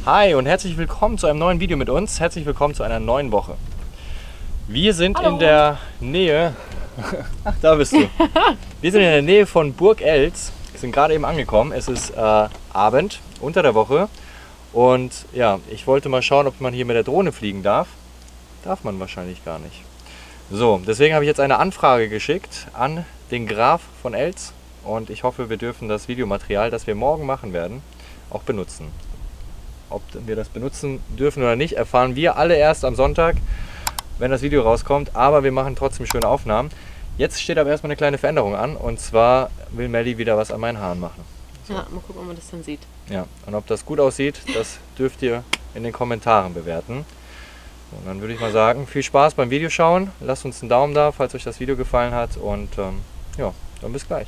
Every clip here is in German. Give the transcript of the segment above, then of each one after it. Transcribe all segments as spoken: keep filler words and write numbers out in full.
Hi und herzlich willkommen zu einem neuen Video mit uns. Herzlich willkommen zu einer neuen Woche. Wir sind Hallo. in der Nähe, ach da bist du. Wir sind in der Nähe von Burg Eltz. Wir sind gerade eben angekommen. Es ist äh, Abend, unter der Woche. Und ja, ich wollte mal schauen, ob man hier mit der Drohne fliegen darf. Darf man wahrscheinlich gar nicht. So, deswegen habe ich jetzt eine Anfrage geschickt an den Graf von Eltz. Und ich hoffe, wir dürfen das Videomaterial, das wir morgen machen werden, auch benutzen. Ob wir das benutzen dürfen oder nicht, erfahren wir alle erst am Sonntag, wenn das Video rauskommt. Aber wir machen trotzdem schöne Aufnahmen. Jetzt steht aber erstmal eine kleine Veränderung an. Und zwar will Melli wieder was an meinen Haaren machen. So. Ja, mal gucken, ob man das dann sieht. Ja, und ob das gut aussieht, das dürft ihr in den Kommentaren bewerten. Und dann würde ich mal sagen, viel Spaß beim Videoschauen. Lasst uns einen Daumen da, falls euch das Video gefallen hat. Und ähm, ja, dann bis gleich.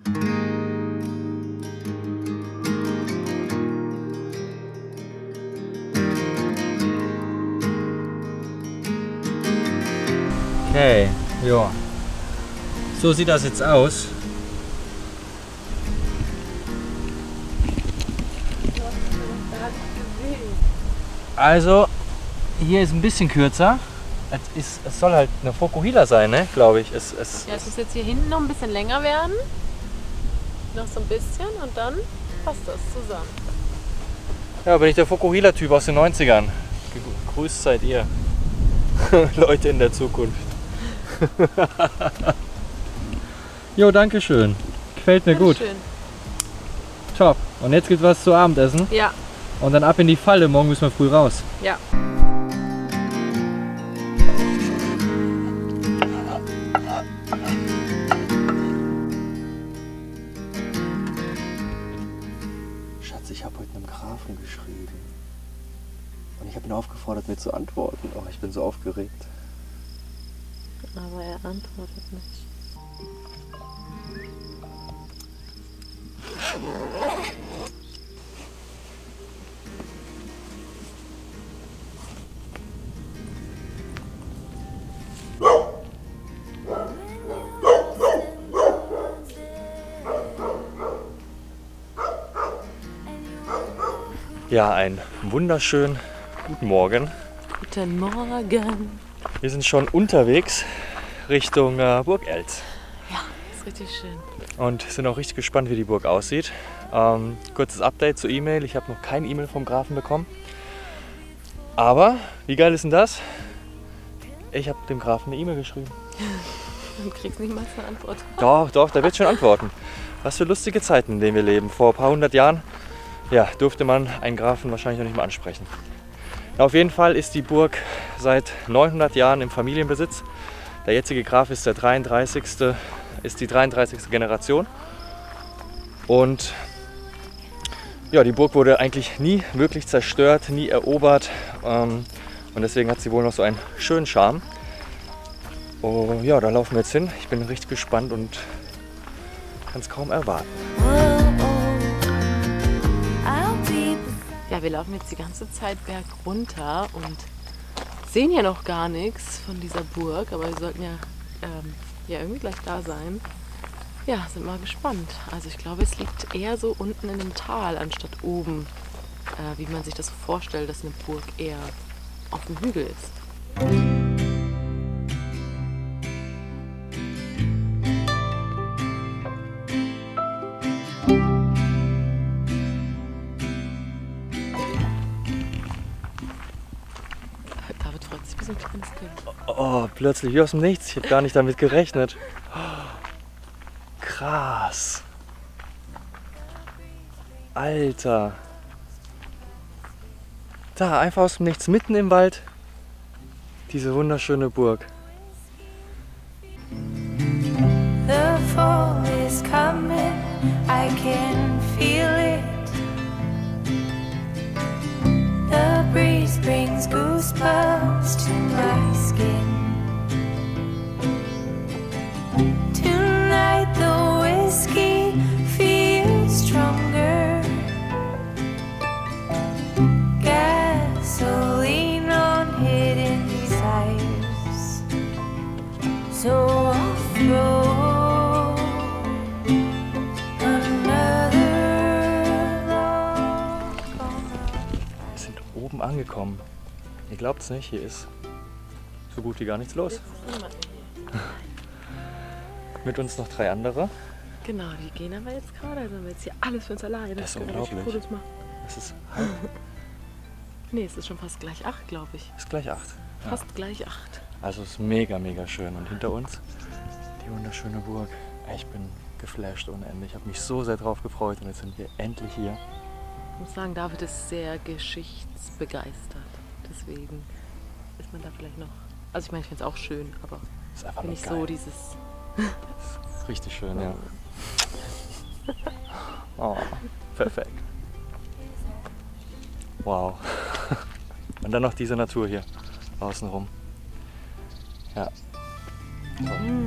Okay, ja. So sieht das jetzt aus. Also, hier ist ein bisschen kürzer. Es, ist, es soll halt eine Fokuhila sein, ne? Glaube ich. Es, es, Ja, es muss jetzt hier hinten noch ein bisschen länger werden. Noch so ein bisschen und dann passt das zusammen. Ja, bin ich der Fokuhila-Typ aus den neunzigern. Grüßt seid ihr. Leute in der Zukunft. Jo, danke schön. Gefällt mir gut. Schön. Top. Und jetzt gibt's was zu Abendessen. Ja. Und dann ab in die Falle. Morgen müssen wir früh raus. Ja. Schatz, ich habe heute einem Grafen geschrieben. Und ich habe ihn aufgefordert, mir zu antworten. Oh, ich bin so aufgeregt. Aber er antwortet nicht. Ja, einen wunderschönen guten Morgen. Guten Morgen. Wir sind schon unterwegs Richtung äh, Burg Eltz. Ja, ist richtig schön. Und sind auch richtig gespannt, wie die Burg aussieht. Ähm, kurzes Update zur E-Mail. Ich habe noch kein E-Mail vom Grafen bekommen. Aber, wie geil ist denn das? Ich habe dem Grafen eine E-Mail geschrieben. Du kriegst nicht mal eine Antwort. Doch, doch, der wird schon antworten. Was für lustige Zeiten, in denen wir leben. Vor ein paar hundert Jahren ja, durfte man einen Grafen wahrscheinlich noch nicht mal ansprechen. Ja, auf jeden Fall ist die Burg seit neunhundert Jahren im Familienbesitz. Der jetzige Graf ist der dreiunddreißigste, ist die dreiunddreißigste Generation. Und ja, die Burg wurde eigentlich nie wirklich zerstört, nie erobert. Ähm, und deswegen hat sie wohl noch so einen schönen Charme. Oh, ja, da laufen wir jetzt hin. Ich bin richtig gespannt und kann es kaum erwarten. Ja, wir laufen jetzt die ganze Zeit berg runter und sehen ja noch gar nichts von dieser Burg, aber wir sollten ja, ähm, ja irgendwie gleich da sein. Ja, sind mal gespannt. Also ich glaube, es liegt eher so unten in dem Tal anstatt oben, äh, wie man sich das so vorstellt, dass eine Burg eher auf dem Hügel ist. Wie so ein kleines Kind. Oh, plötzlich wie aus dem Nichts. Ich habe gar nicht damit gerechnet. Krass. Alter. Da, einfach aus dem Nichts, mitten im Wald. Diese wunderschöne Burg. The fall is coming, I can feel it. The breeze brings goosebumps to my skin. Tonight the whiskey feels stronger. Gasoline on hidden desires. So I'll throw another log on the angekommen. Ihr glaubt es nicht, hier ist so gut wie gar nichts los. Jetzt ist niemand mehr hier. Mit uns noch drei andere. Genau, die gehen aber jetzt gerade. Also haben wir jetzt hier alles für uns alleine. Das ist können wir richtig unglaublich. Fotos machen. Es ist halb, Nee, es ist schon fast gleich acht, glaube ich. ist gleich acht. Ja. Fast gleich acht. Also es ist mega, mega schön. Und hinter uns die wunderschöne Burg. Ich bin geflasht ohne Ende. Ich habe mich so sehr drauf gefreut und jetzt sind wir endlich hier. Ich muss sagen, David ist sehr geschichtsbegeistert. Deswegen ist man da vielleicht noch. Also ich meine, ich finde es auch schön, aber Ist einfach wenn nur ich geil. so dieses. Ist richtig schön, ja. Oh, perfekt. Wow. Und dann noch diese Natur hier außenrum. Ja. So.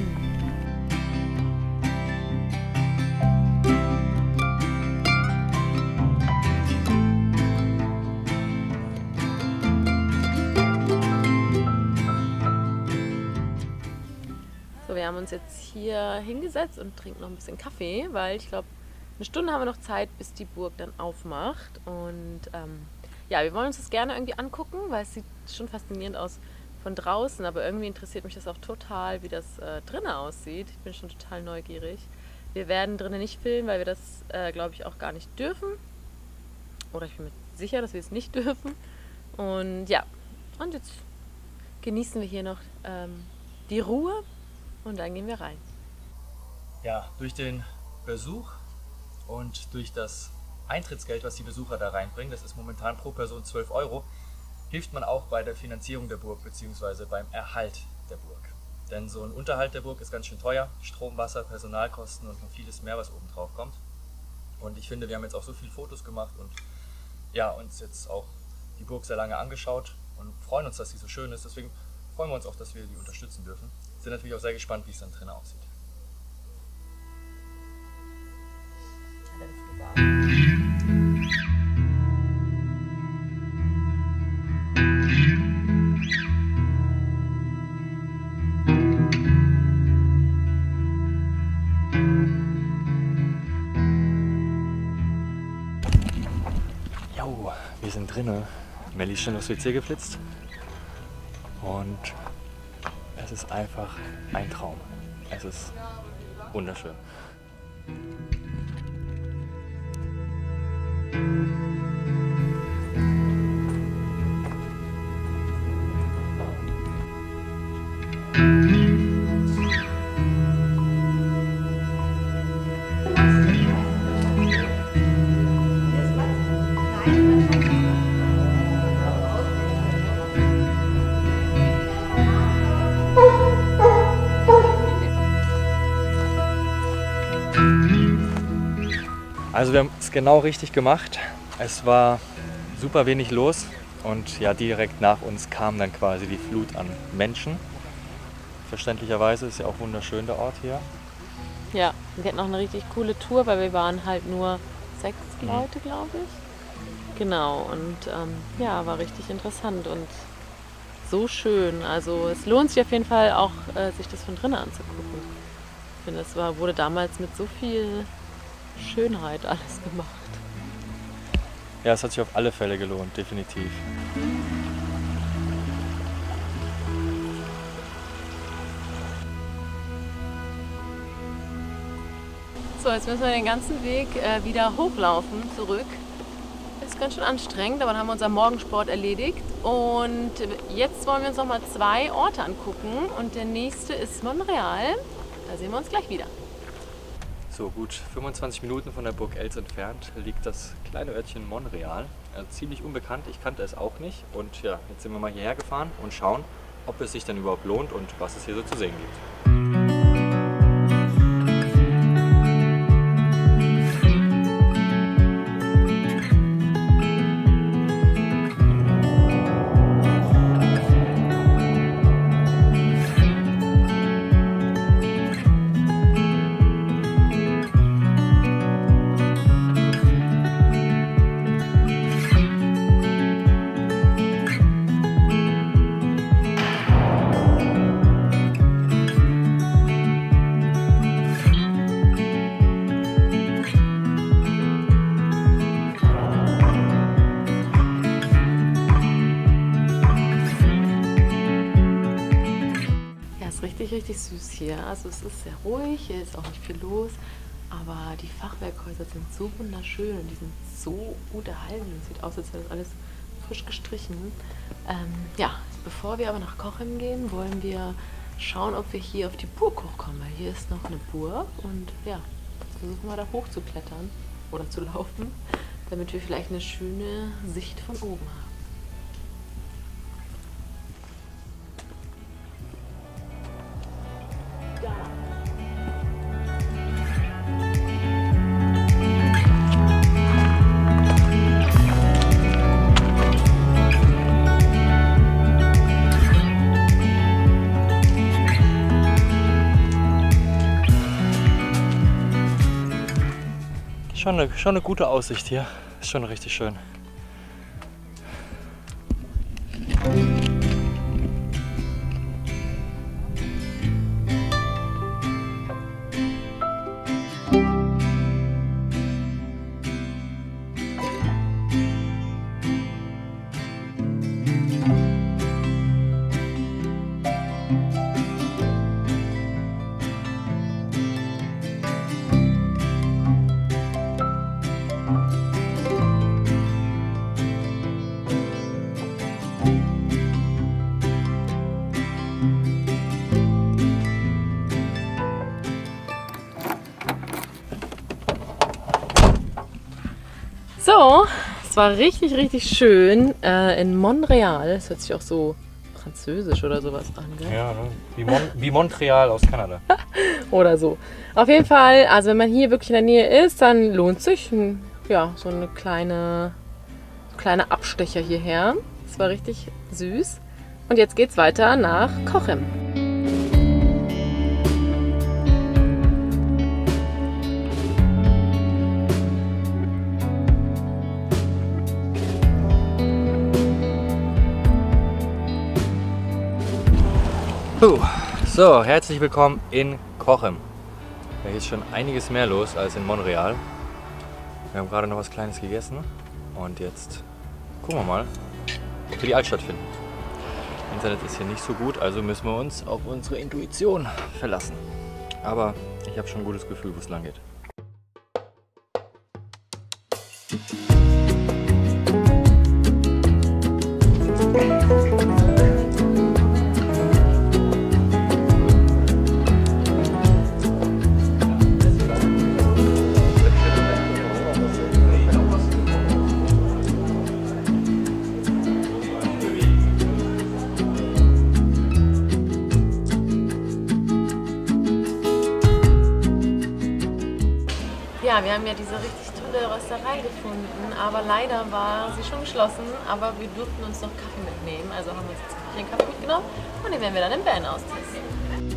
So, wir haben uns jetzt hier hingesetzt und trinken noch ein bisschen Kaffee, weil ich glaube, eine Stunde haben wir noch Zeit, bis die Burg dann aufmacht. Und ähm, ja, wir wollen uns das gerne irgendwie angucken, weil es sieht schon faszinierend aus von draußen, aber irgendwie interessiert mich das auch total, wie das äh, drinnen aussieht. Ich bin schon total neugierig. Wir werden drinnen nicht filmen, weil wir das, äh, glaube ich, auch gar nicht dürfen. Oder ich bin mir sicher, dass wir es nicht dürfen. Und ja, und jetzt genießen wir hier noch ähm, die Ruhe und dann gehen wir rein. Ja, durch den Besuch und durch das Eintrittsgeld, was die Besucher da reinbringen, das ist momentan pro Person zwölf Euro, hilft man auch bei der Finanzierung der Burg bzw. beim Erhalt der Burg. Denn so ein Unterhalt der Burg ist ganz schön teuer. Strom, Wasser, Personalkosten und noch vieles mehr, was oben drauf kommt. Und ich finde, wir haben jetzt auch so viele Fotos gemacht und ja, uns jetzt auch die Burg sehr lange angeschaut und freuen uns, dass sie so schön ist. Deswegen freuen wir uns auch, dass wir die unterstützen dürfen. Sind natürlich auch sehr gespannt, wie es dann drinnen aussieht. Jo, wir sind drinnen. Melli ist schon aufs W C geflitzt. Und es ist einfach ein Traum. Es ist wunderschön. Also wir haben es genau richtig gemacht. Es war super wenig los und ja, direkt nach uns kam dann quasi die Flut an Menschen. Verständlicherweise ist ja auch wunderschön der Ort hier. Ja, wir hatten auch eine richtig coole Tour, weil wir waren halt nur sechs Leute, glaube ich. Genau, und ähm, ja, war richtig interessant und so schön. Also es lohnt sich auf jeden Fall auch, äh, sich das von drinnen anzugucken. Ich finde, es war, wurde damals mit so viel Schönheit alles gemacht. Ja, es hat sich auf alle Fälle gelohnt, definitiv. So, jetzt müssen wir den ganzen Weg äh, wieder hochlaufen, zurück. Ist ganz schön anstrengend, aber dann haben wir unseren Morgensport erledigt. Und jetzt wollen wir uns noch mal zwei Orte angucken. Und der nächste ist Montreal. Da sehen wir uns gleich wieder. So, gut fünfundzwanzig Minuten von der Burg Els entfernt liegt das kleine Örtchen Montreal. Äh, ziemlich unbekannt, ich kannte es auch nicht. Und ja, jetzt sind wir mal hierher gefahren und schauen, ob es sich denn überhaupt lohnt und was es hier so zu sehen gibt. richtig, richtig süß hier. Also es ist sehr ruhig, hier ist auch nicht viel los. Aber die Fachwerkhäuser sind so wunderschön und die sind so gut erhalten. Sieht aus, als wäre das alles frisch gestrichen. Ähm, ja, bevor wir aber nach Cochem gehen, wollen wir schauen, ob wir hier auf die Burg hochkommen. Weil hier ist noch eine Burg und ja, versuchen wir da hoch zu klettern oder zu laufen, damit wir vielleicht eine schöne Sicht von oben haben. Schon eine, schon eine gute Aussicht hier. Ist schon richtig schön. So, es war richtig, richtig schön äh, in Montreal. Das hört sich auch so französisch oder sowas an, gell? Ja, ne? wie, Mon wie Montreal aus Kanada. Oder so. Auf jeden Fall, also wenn man hier wirklich in der Nähe ist, dann lohnt sich ein, ja, so eine kleine, kleine Abstecher hierher. Das war richtig süß. Und jetzt geht's weiter nach Cochem. Puh. So, herzlich willkommen in Cochem. Ja, hier ist schon einiges mehr los als in Montreal. Wir haben gerade noch was Kleines gegessen und jetzt gucken wir mal, ob wir die Altstadt finden. Internet ist hier nicht so gut, also müssen wir uns auf unsere Intuition verlassen. Aber ich habe schon ein gutes Gefühl, wo es lang geht. Ja, wir haben ja diese richtig tolle Rösterei gefunden, aber leider war sie schon geschlossen, aber wir durften uns noch Kaffee mitnehmen, also haben wir uns jetzt hier einen Kaffee mitgenommen und den werden wir dann im Van austesten.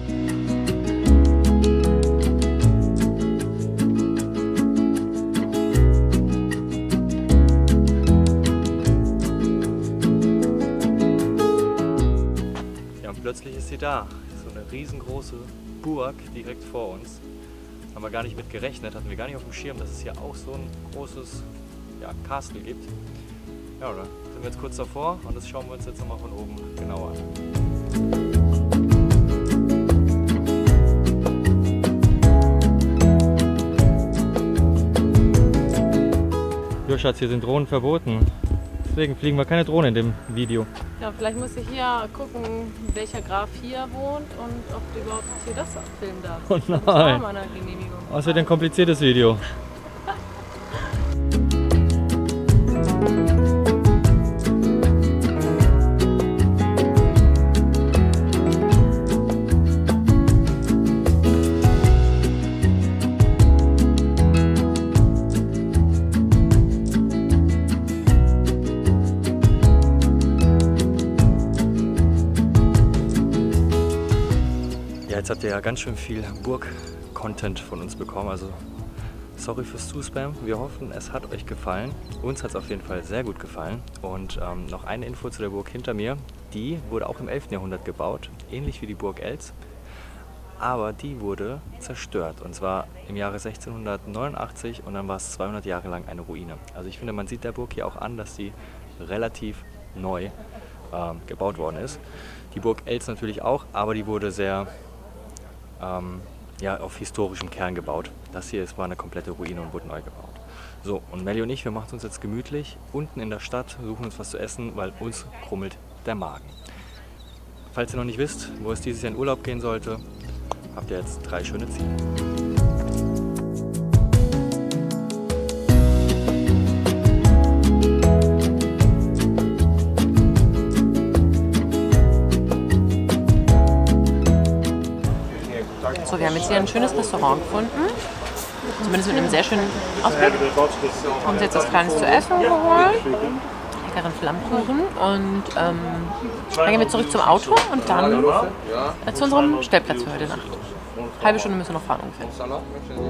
Ja, und plötzlich ist sie da, so eine riesengroße Burg direkt vor uns. Haben wir gar nicht mit gerechnet, hatten wir gar nicht auf dem Schirm, dass es hier auch so ein großes, ja, Castle gibt. Ja, da sind wir jetzt kurz davor und das schauen wir uns jetzt nochmal von oben genauer an. Jo, Schatz, hier sind Drohnen verboten. Deswegen fliegen wir keine Drohne in dem Video. Ja, vielleicht muss ich hier gucken, welcher Graf hier wohnt und ob du überhaupt hier das filmen darfst. Oh Das war nein! mal eine Genehmigung. Das wird ein kompliziertes Video. Jetzt habt ihr ja ganz schön viel Burg-Content von uns bekommen, also sorry fürs Zuspam. Wir hoffen, es hat euch gefallen. Uns hat es auf jeden Fall sehr gut gefallen. Und ähm, noch eine Info zu der Burg hinter mir. Die wurde auch im elften Jahrhundert gebaut, ähnlich wie die Burg Eltz. Aber die wurde zerstört, und zwar im Jahre sechzehnhundertneunundachtzig, und dann war es zweihundert Jahre lang eine Ruine. Also ich finde, man sieht der Burg hier auch an, dass sie relativ neu ähm, gebaut worden ist. Die Burg Eltz natürlich auch, aber die wurde sehr ähm, ja, auf historischem Kern gebaut. Das hier ist, war eine komplette Ruine und wurde neu gebaut. So, und Melli und ich, wir machen es uns jetzt gemütlich unten in der Stadt, suchen uns was zu essen, weil uns krummelt der Magen. Falls ihr noch nicht wisst, wo es dieses Jahr in Urlaub gehen sollte, habt ihr jetzt drei schöne Ziele. So, wir haben jetzt hier ein schönes Restaurant gefunden. Zumindest mit einem sehr schönen Ausblick. Haben uns jetzt was Kleines zu essen geholt. Leckeren Flammkuchen. Und ähm, dann gehen wir zurück zum Auto und dann äh, zu unserem Stellplatz für heute Nacht. Halbe Stunde müssen wir noch fahren ungefähr.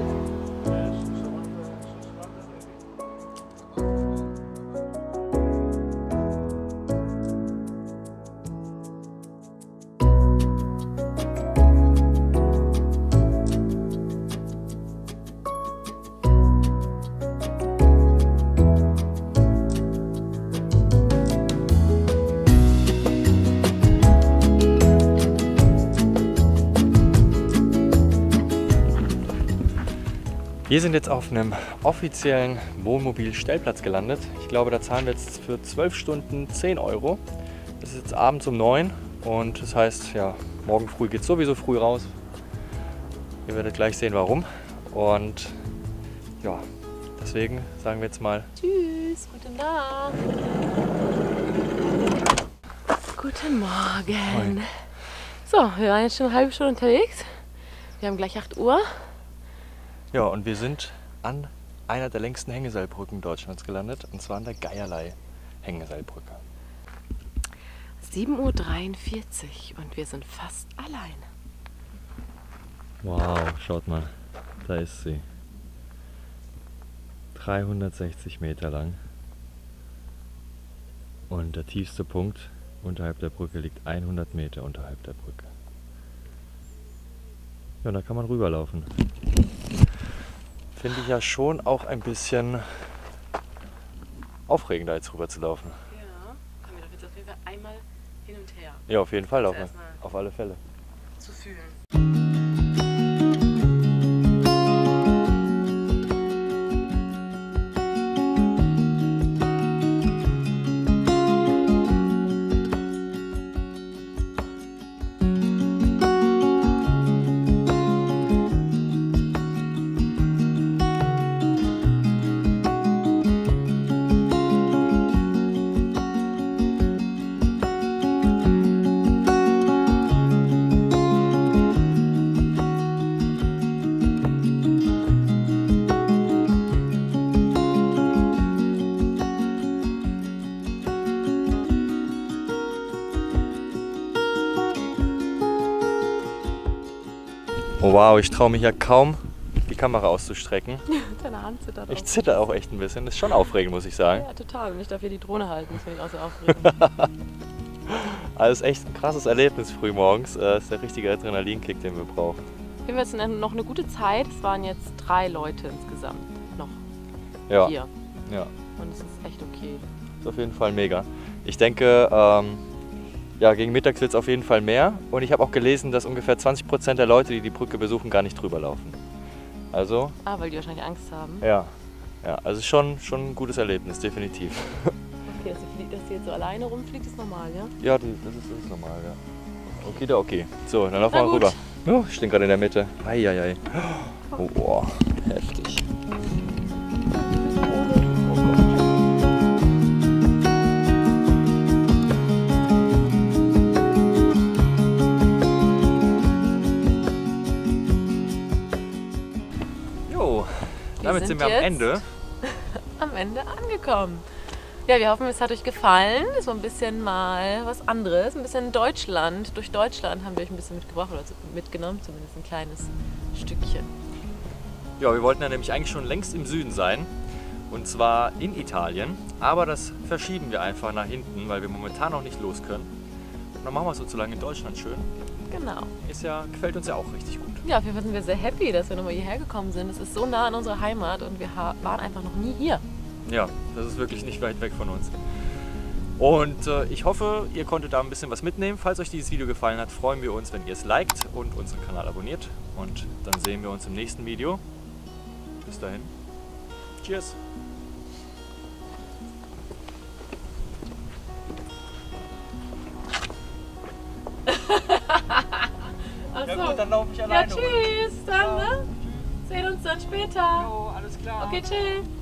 Wir sind jetzt auf einem offiziellen Wohnmobil-Stellplatz gelandet. Ich glaube, da zahlen wir jetzt für zwölf Stunden zehn Euro. Es ist jetzt abends um neun und das heißt, ja, morgen früh geht es sowieso früh raus. Ihr werdet gleich sehen, warum. Und ja, deswegen sagen wir jetzt mal Tschüss, guten Tag. Guten Morgen. Moin. So, wir waren jetzt schon eine halbe Stunde unterwegs. Wir haben gleich acht Uhr. Ja, und wir sind an einer der längsten Hängeseilbrücken Deutschlands gelandet, und zwar an der Geierlei-Hängeseilbrücke. sieben Uhr dreiundvierzig und wir sind fast allein. Wow, schaut mal, da ist sie. dreihundertsechzig Meter lang. Und der tiefste Punkt unterhalb der Brücke liegt hundert Meter unterhalb der Brücke. Ja, und da kann man rüberlaufen. Finde ich ja schon auch ein bisschen aufregender, als rüber zu laufen. Ja, kommen wir doch jetzt auf jeden Fall einmal hin und her. Ja, auf jeden Fall laufen. Erstmal Auf alle Fälle. zu fühlen. Oh wow, ich traue mich ja kaum, die Kamera auszustrecken. Deine Hand zittert Ich auch. zitter auch echt ein bisschen. Das ist schon aufregend, muss ich sagen. Ja, total. Und ich darf hier die Drohne halten, das finde ich auch so aufregend. Also echt ein krasses Erlebnis früh morgens. Das ist der richtige Adrenalinkick, den wir brauchen. Wir haben jetzt noch eine gute Zeit. Es waren jetzt drei Leute insgesamt. Noch Ja, vier. ja, Und es ist echt okay. ist auf jeden Fall mega. Ich denke, ähm, ja, gegen mittags wird es auf jeden Fall mehr. Und ich habe auch gelesen, dass ungefähr zwanzig Prozent der Leute, die die Brücke besuchen, gar nicht drüber laufen. Also, Ah, weil die wahrscheinlich Angst haben. ja, ja, also schon, schon ein gutes Erlebnis, definitiv. Okay, dass sie, dass sie jetzt so alleine rumfliegt, ist normal, ja? Ja, das ist, das ist normal, ja. Okay, da okay. So, dann laufen Na wir gut. rüber. Oh, ich stehe gerade in der Mitte. Eieiei. Oh, oh, heftig. Jo, damit sind sind wir am jetzt Ende. Am Ende angekommen. Ja, wir hoffen, es hat euch gefallen. So ein bisschen mal was anderes. Ein bisschen Deutschland. Durch Deutschland haben wir euch ein bisschen mitgebracht oder mitgenommen. Zumindest ein kleines Stückchen. Ja, wir wollten ja nämlich eigentlich schon längst im Süden sein. Und zwar in Italien. Aber das verschieben wir einfach nach hinten, weil wir momentan noch nicht los können. Und dann machen wir es uns so lange in Deutschland schön. Genau. Ist ja, gefällt uns ja auch richtig gut. Ja, auf jeden Fall sind wir sehr happy, dass wir nochmal hierher gekommen sind. Es ist so nah an unserer Heimat und wir ha- waren einfach noch nie hier. Ja, das ist wirklich nicht weit weg von uns. Und äh, ich hoffe, ihr konntet da ein bisschen was mitnehmen. Falls euch dieses Video gefallen hat, freuen wir uns, wenn ihr es liked und unseren Kanal abonniert. Und dann sehen wir uns im nächsten Video. Bis dahin. Cheers! Achso. Ja gut, dann laufe ich Ja, alleine. tschüss, dann, ne? Sehen uns dann später. Jo, alles klar. Okay, tschüss.